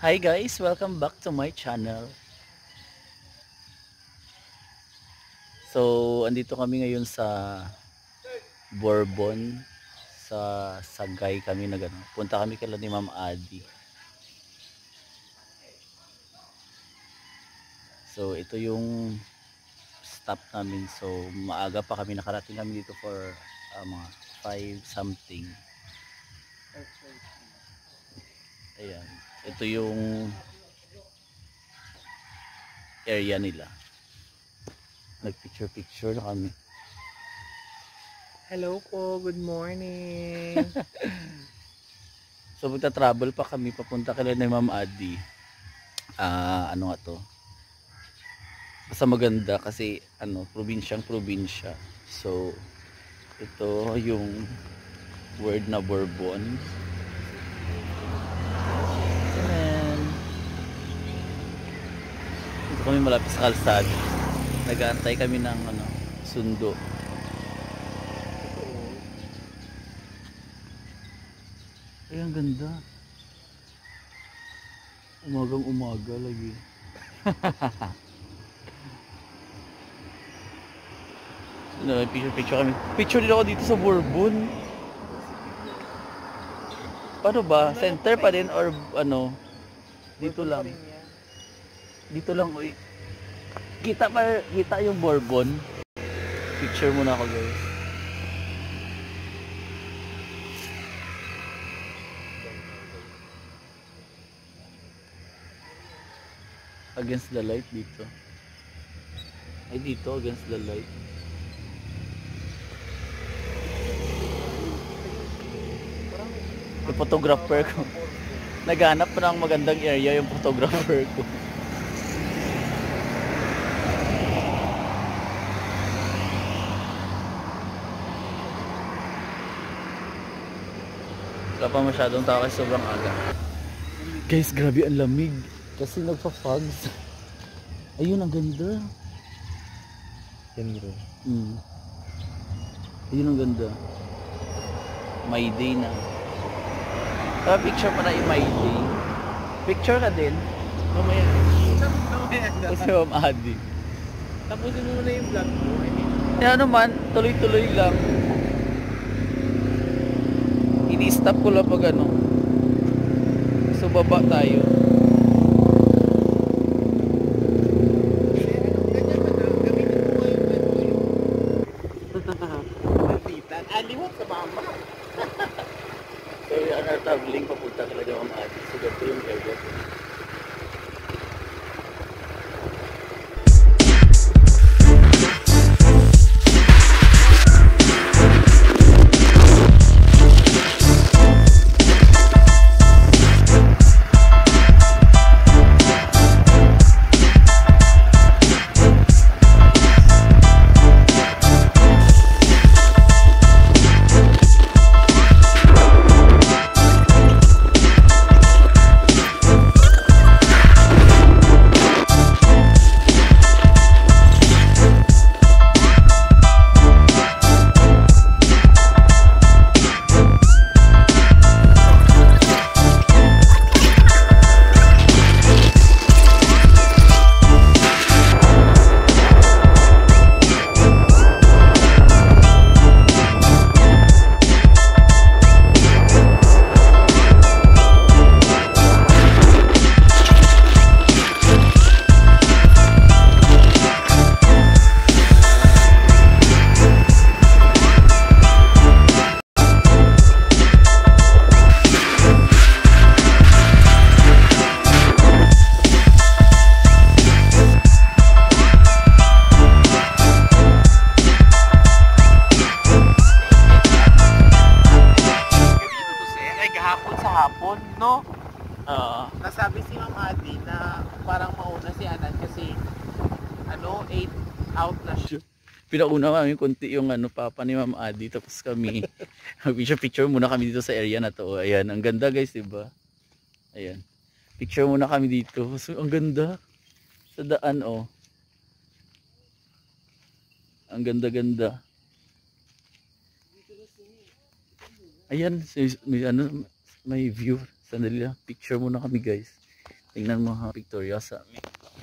Hi guys, welcome back to my channel. So, andito kami ngayon sa Bourbon, sa Sagay kami na gano'n. Punta kami kala ni Ma'am Adi. So, ito yung stop namin. So, maaga pa kami, nakarating kami dito for mga 5 something. Ayan, ito yung area nila. Nagpicture-picture na kami. Hello po, good morning. So magta-travel pa kami papunta kay ni Ma'am Adi. Ano nga to? Basta maganda kasi probinsyang-probinsya. So ito yung word na Bourbon. And dito kami malapit sa kalsada. Nag-aantay kami ng sundo. Ay, ang ganda. Umagang umaga lagi. Picture kami. Picture din ako dito sa Bourbon. Paano ba? Center pa din or ano? Dito lang. Dito lang, uy. Kita yung Bourbon. Picture muna ako, guys. Against the light dito. Ay, dito against the light. Yung photographer ko. Naghanap pa ng magandang area yung photographer ko. Wala pa masyadong tao kasi sobrang aga. Guys, grabe ang lamig. Kasi nagpa-fogs. Ayun, ang ganda. Yan bro. Ayun, ang ganda. My day na. Picture pa na yung my day. Picture ka din. Mamaya. Kasi Ma'am Adi. Tapusin mo na yung vlog mo. Yan naman, tuloy-tuloy lang. Ini-stop ko lang pag ano. So baba tayo. Aliwag sa mama. So yan na traveling papunta talaga Ma'am Adi. So ganito yung area. Hapon, no? Nasabi si Ma'am Adi na parang mauna si Anan kasi 8 out na siya. Pinauna kami konti yung papa ni Ma'am Adi, tapos kami picture muna kami dito sa area na to. Ayan, ang ganda guys, diba? Ayan. Picture muna kami dito. So, ang ganda sa daan, oh. Ang ganda-ganda. Ayan, may view. Sandali lang. Picture muna kami guys. Tingnan mo ha, Victoria sa amin.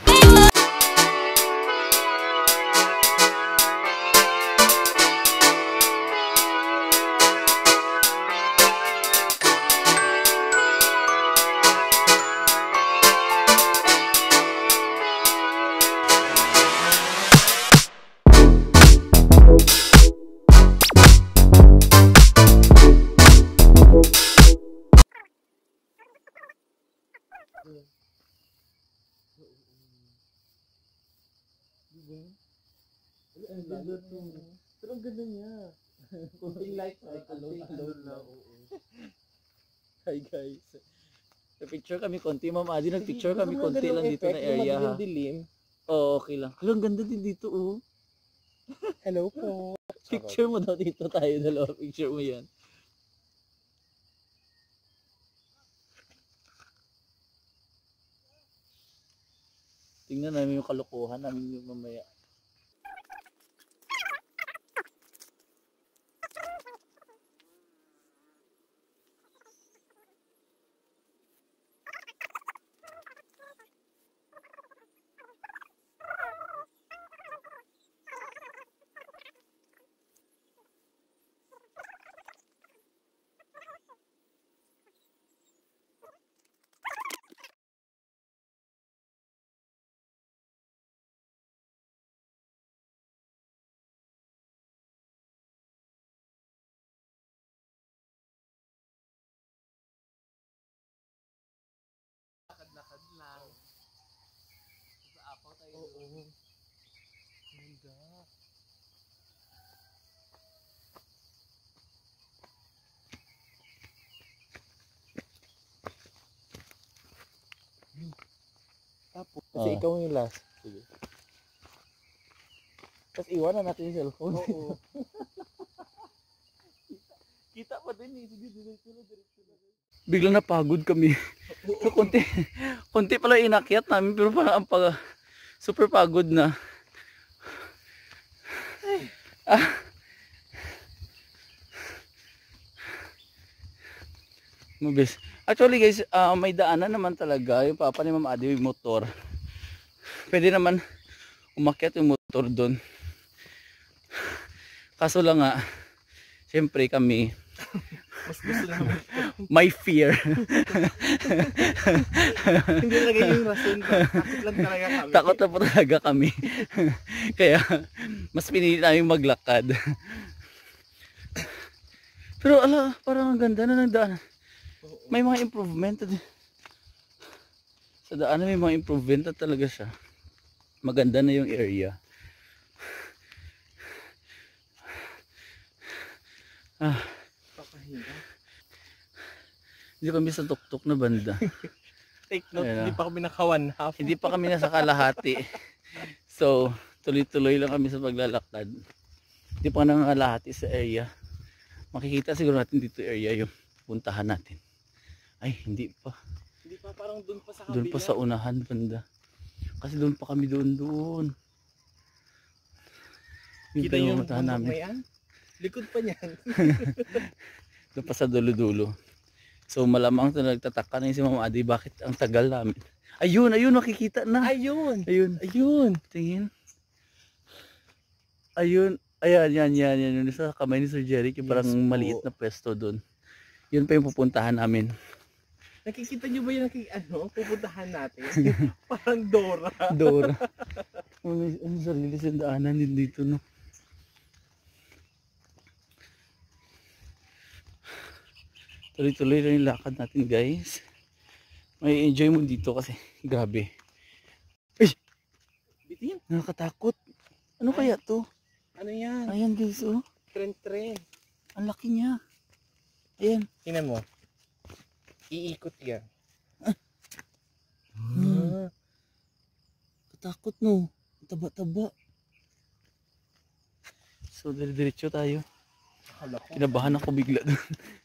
Pero ang ganda niya. Kunting light, alone lang. Hi guys. Picture kami konti, Ma'am Adi. Nagpicture kami konti lang dito na area ha. Oo, okay lang. Ang ganda din dito oh. Hello po. Picture mo daw dito tayo dalawa. Picture mo yan. Tingnan namin yung kalokohan namin yung mamaya. Lakad lang. Sa apaw tayo. Oo. Ganda. Tapos, kasi ikaw yung last. Sige. Tapos iwanan natin yung cellphone. Oo. Kita pa din eh. Sige, diretso na. Biglang napagod kami. So, konti pala inakyat namin pero parang super pagod na. Mabis. Actually guys, may daanan naman talaga. Yung papa ni Ma'am Adi yung motor. Pwede naman umakyat yung motor doon. Kaso lang nga, siyempre kami, Mas gusto namin. my fear. Hindi talaga yung rason. Takot lang talaga kami. Takot na po talaga kami. Kaya, mas pinili namin maglakad. Pero ala, parang ang ganda na ng daan. May mga improvement. Sa daan may mga improvement na talaga siya. Maganda na yung area. Hindi kami sa tuktok na banda. Take note, Ayan. hindi pa kami naka-one half. Hindi pa kami nasa kalahati. So, tuloy-tuloy lang kami sa paglalakad. Hindi pa nangangalahati sa area. Makikita siguro natin dito area yung puntahan natin. Ay, hindi pa. Hindi pa, parang doon pa sa kabila. Doon pa sa unahan banda. Kasi doon pa kami doon. Kita yung puntahan namin. mayan? Likod pa niyan. Doon pa sa dulo-dulo. So malamang na nagtataka na si Ma'am Adi bakit ang tagal namin. Ayun, makikita na. Ayun. Tingin. Ayun. Ayan. Yun sa kamay ni Sir Jerry. Yung parang maliit na pwesto doon. Yun pa yung pupuntahan namin. Nakikita nyo ba yung pupuntahan natin? Parang Dora. Ano sarili sa daanan din dito, no? Tuloy-tuloy lang yung lakad natin, guys. May enjoy mo dito kasi grabe. Ay! Bitin? Nakakatakot. Ano kaya to? Ano yan? Ayan guys, oh. Tren. Ang laki niya. Ayan. Tingnan mo. Iikot yan. Katakot, no. Taba-taba. So, diretso tayo. Kinabahan ako bigla doon.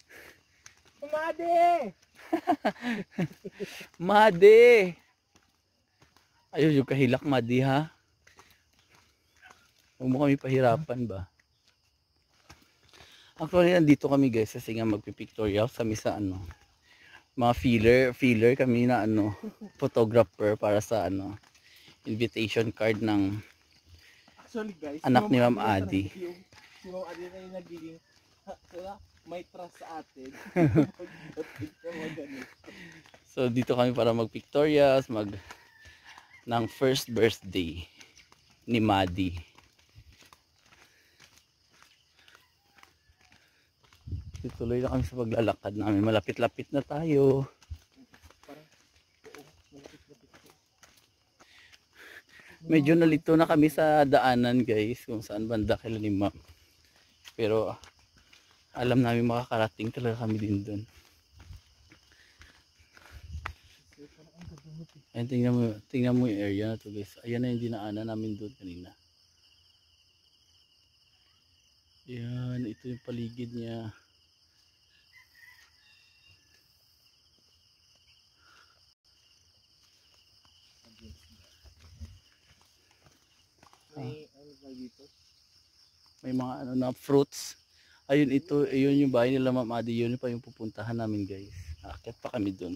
Made! Ayun yung kahilak, Madi, ha? Huwag mo kami pahirapan ba? Actually, nandito kami guys kasi nga magpipictorial kami sa mga filler kami na ano, photographer para sa ano, invitation card ng Actually guys, anak ni Ma'am na Adi. Si Ma'am Adi na yung nagiging may trust sa atin. So dito kami para mag-pictorials, ng first birthday ni Madi. Tuloy na kami sa paglalakad namin. Malapit-lapit na tayo. Medyo nalito na kami sa daanan guys, kung saan banda kila ni Ma'am. Pero alam namin makakarating talaga kami din doon. Ayan, tingnan mo yung area na to guys. Ayan na yung dinaanan namin doon kanina. Ayan, ito yung paligid niya. May mga ano na fruits. Ayun, ayun yung bahay nila Ma'am Adi. Yun pa yung pupuntahan namin guys. Aakyat pa kami doon.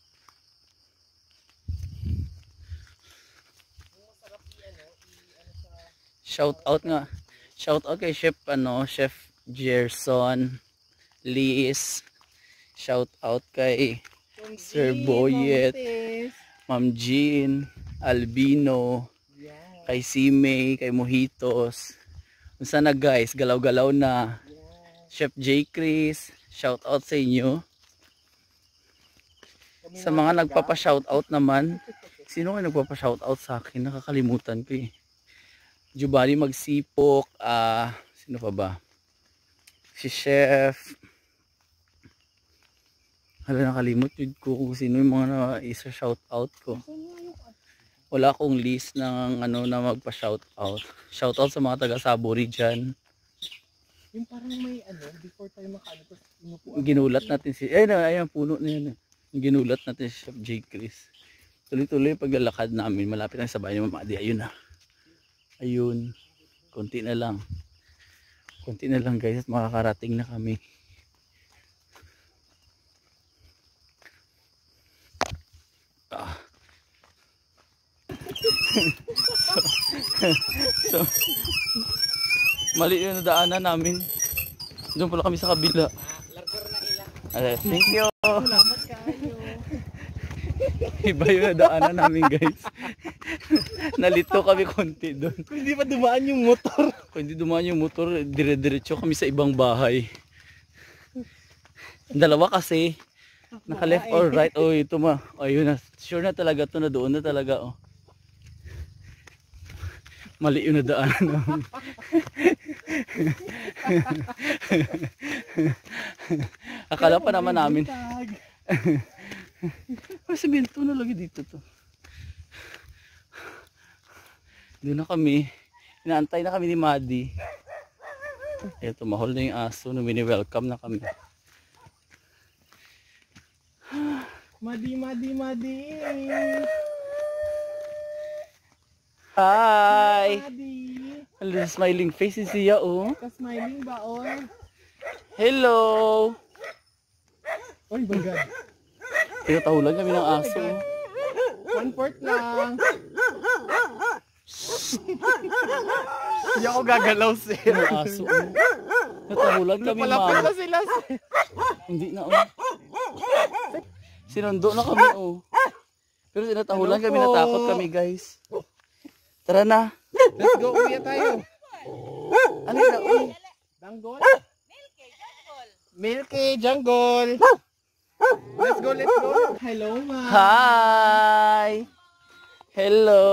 Shout out nga. Shout out kay Chef Chef Gerson, Liz. Shout out kay Sir Boyet, Ma'am Jean, Albino, kay Simay, kay Mojitos. Unsa na guys, galaw-galaw na. Chef J. Chris, shout out sa inyo. Sa mga nagpapa-shout out naman, sino kayo nagpapa-shout out sa akin? Nakakalimutan ko eh. Jubali Magsipok, sino pa ba? Si Chef. Hala, nakalimut yun ko kung sino yung mga isa-shout out ko. Wala akong list ng ano na magpa-shout out. Shout out sa mga taga Saburi dyan. Yung parang may ano, before tayo makaano, Ginulat natin si, ayun, puno na yun. Ginulat natin si Chef J. Chris. Tuloy-tuloy yung paglalakad namin. Malapit na sa bahay ni Ma'am Adi. Ayun na. Ayun. Konti na lang. Konti na lang guys at makakarating na kami. so, mali yung nadaanan namin. Doon pala kami sa kabila. Thank you. salamat kayo. Iba yung nadaanan namin guys. Nalito kami konti doon. Kung hindi pa dumaan yung motor. Kung hindi dumaan yung motor, dire-diretso kami sa ibang bahay. Dalawa kasi. Naka left or right. Oh, ito ma. Ayun na. Sure na talaga to na doon na talaga. Oh. Mali yung nadaanan namin. Akala pa naman namin. Sabihin ito na lagi dito to. Doon na kami. Inaantay na kami ni Madi. Ito, mahol na yung aso. Mini-welcome na kami. Madi. Hi! Madi. Hello, smiling face si Sia, oh. Ka-smiling ba, or? Hello! Oh my God. Tinatahulan kami ng aso. 1/4 lang. Hindi ako gagalaw, sir. Ng aso, oh. Tinatahulan kami, Palapit ma'am. na sila, sir. Hindi na, oh. Sinundo na kami, oh. Pero tinatahulan Hello kami, po. natakot kami, guys. Tara na. Let's go, uwi tayo. Ano yun na, oh? Danggol. Milky Jungle. Let's go. Hello, ma. Hi! Hello!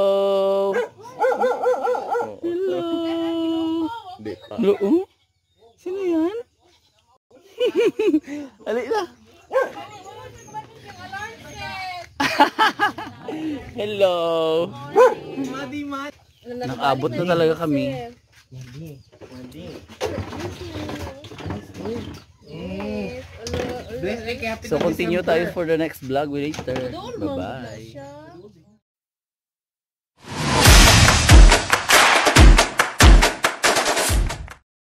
Hello! Hello, oh? Sino yan? Ali na. Hello! Madi. Nakabot na talaga kami. So continue tayo for the next vlog later. Bye bye.